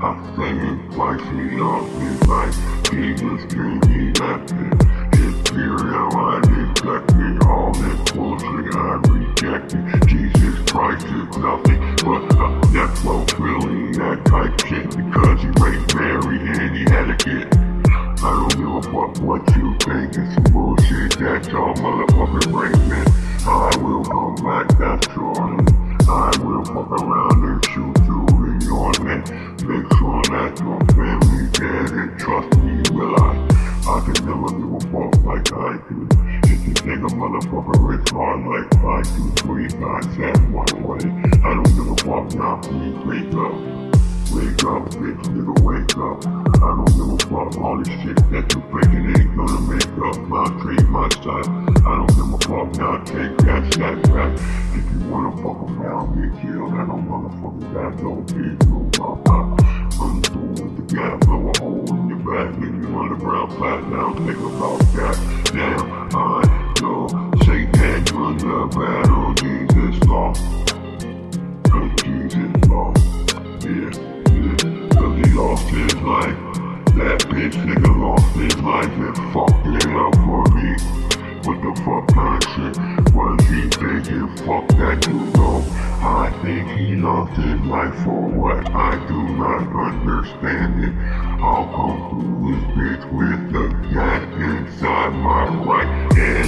I sang it twice, he lost his life. Jesus came, he left it. His spirit, I neglected. All this bullshit I rejected. Jesus Christ is nothing but a death row feeling, that type shit. Because he raped Mary and he had a kid. I don't give a fuck what you think. It's some bullshit that y'all motherfucking bring, man. I will come back, that's surely. I will fuck around and shoot you in your neck. Make sure that your family's dead, and trust me, will I can never give a fuck like I do. If you think a motherfucker is hard like 5, 2, 3, 5, 7, 1 way. I don't give a fuck now, please wake up. Wake up, bitch, nigga, wake up. I don't give a fuck, all this shit that you faking ain't gonna make up my dream, my style. I don't give a fuck, now take that shit back. If you wanna fuck around, get killed, I don't motherfucking got no bitch, no pop. I'm through with the gap, blow a hole in your back, leave you on the ground flat, now think about that. Damn, I know, Satan won the battle, Jesus lost. Cause Jesus lost, yeah. Cause he lost his life. That bitch nigga lost his life and fucked it up for me. What the fuck kind of shit was he thinking? Fuck that dude though. I think he lost his life for what I do not understand it. I'll come through this bitch with the gat inside my right hand.